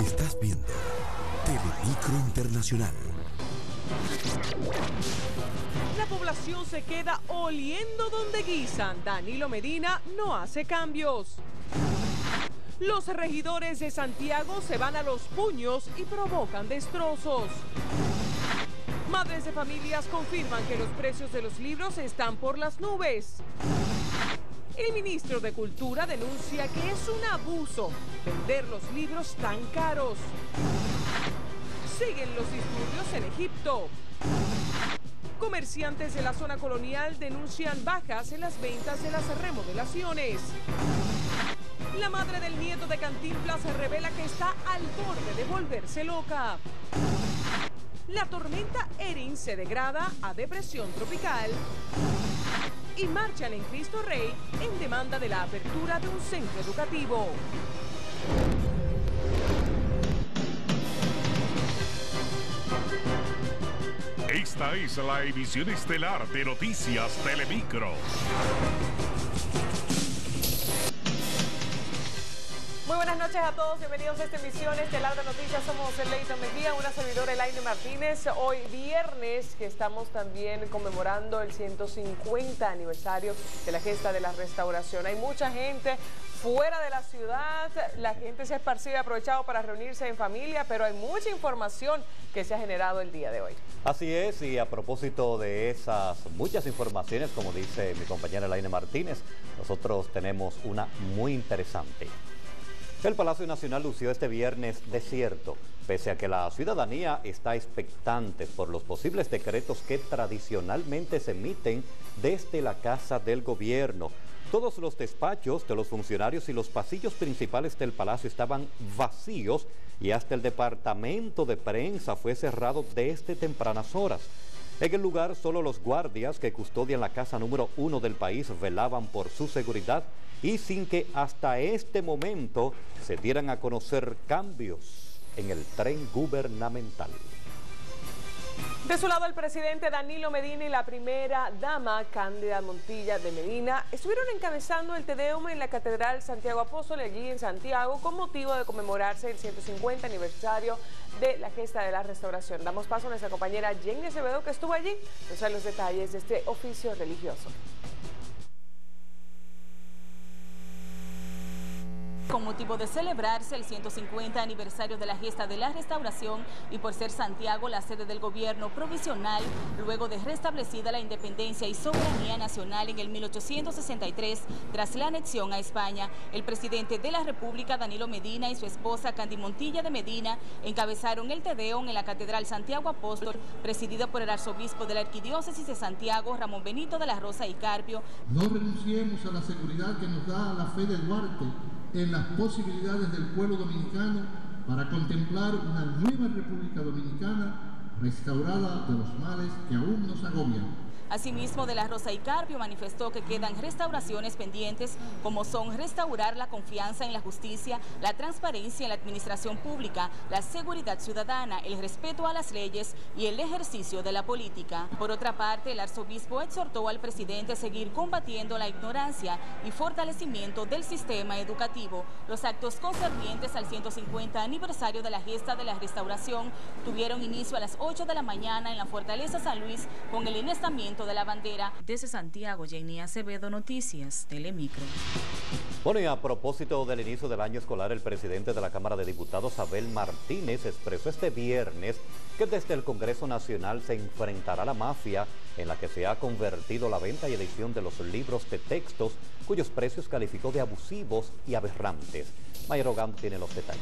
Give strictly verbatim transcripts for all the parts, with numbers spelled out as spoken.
Estás viendo Telemicro Internacional. La población se queda oliendo donde guisan. Danilo Medina no hace cambios. Los regidores de Santiago se van a los puños y provocan destrozos. Madres de familias confirman que los precios de los libros están por las nubes. El ministro de Cultura denuncia que es un abuso vender los libros tan caros. Siguen los disturbios en Egipto. Comerciantes de la zona colonial denuncian bajas en las ventas de las remodelaciones. La madre del nieto de Cantinflas revela que está al borde de volverse loca. La tormenta Erin se degrada a depresión tropical. Y marchan en Cristo Rey en demanda de la apertura de un centro educativo. Esta es la emisión estelar de Noticias Telemicro. Muy buenas noches a todos, bienvenidos a esta emisión estelar de Noticias. Somos Leighton Mejía, una servidora Elaine Martínez. Hoy viernes, que estamos también conmemorando el ciento cincuenta aniversario de la gesta de la restauración. Hay mucha gente fuera de la ciudad, la gente se ha esparcido y aprovechado para reunirse en familia, pero hay mucha información que se ha generado el día de hoy. Así es, y a propósito de esas muchas informaciones, como dice mi compañera Elaine Martínez, nosotros tenemos una muy interesante. El Palacio Nacional lució este viernes desierto, pese a que la ciudadanía está expectante por los posibles decretos que tradicionalmente se emiten desde la Casa del Gobierno. Todos los despachos de los funcionarios y los pasillos principales del palacio estaban vacíos y hasta el departamento de prensa fue cerrado desde tempranas horas. En el lugar, solo los guardias que custodian la casa número uno del país velaban por su seguridad y sin que hasta este momento se dieran a conocer cambios en el tren gubernamental. De su lado, el presidente Danilo Medina y la primera dama Cándida Montilla de Medina estuvieron encabezando el Te Deum en la Catedral Santiago Apóstol, allí en Santiago, con motivo de conmemorarse el ciento cincuenta aniversario de la gesta de la restauración. Damos paso a nuestra compañera Jenny Acevedo, que estuvo allí, nos trae los detalles de este oficio religioso. Con motivo de celebrarse el ciento cincuenta aniversario de la gesta de la restauración y por ser Santiago la sede del gobierno provisional, luego de restablecida la independencia y soberanía nacional en el mil ochocientos sesenta y tres, tras la anexión a España, el presidente de la República, Danilo Medina, y su esposa, Cándida Montilla de Medina, encabezaron el Te Deum en la Catedral Santiago Apóstol, presidida por el arzobispo de la Arquidiócesis de Santiago, Ramón Benito de la Rosa y Carpio. No renunciemos a la seguridad que nos da la fe de Duarte en las posibilidades del pueblo dominicano para contemplar una nueva República Dominicana restaurada de los males que aún nos agobian. Asimismo, de la Rosa y Carpio manifestó que quedan restauraciones pendientes, como son restaurar la confianza en la justicia, la transparencia en la administración pública, la seguridad ciudadana, el respeto a las leyes y el ejercicio de la política. Por otra parte, el arzobispo exhortó al presidente a seguir combatiendo la ignorancia y fortalecimiento del sistema educativo. Los actos concernientes al ciento cincuenta aniversario de la gesta de la restauración tuvieron inicio a las ocho de la mañana en la Fortaleza San Luis con el enestamiento de la bandera. Desde Santiago, Jenny Acevedo, Noticias Telemicro. Bueno, y a propósito del inicio del año escolar, el presidente de la Cámara de Diputados, Abel Martínez, expresó este viernes que desde el Congreso Nacional se enfrentará a la mafia en la que se ha convertido la venta y edición de los libros de textos, cuyos precios calificó de abusivos y aberrantes. Mayra Ogando tiene los detalles.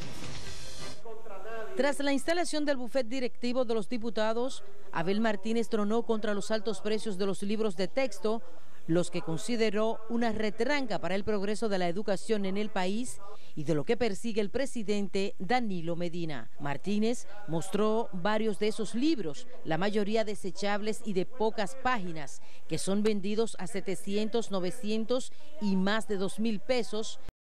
Tras la instalación del bufet directivo de los diputados, Abel Martínez tronó contra los altos precios de los libros de texto, los que consideró una retranca para el progreso de la educación en el país y de lo que persigue el presidente Danilo Medina. Martínez mostró varios de esos libros, la mayoría desechables y de pocas páginas, que son vendidos a setecientos, novecientos y más de dos mil pesos,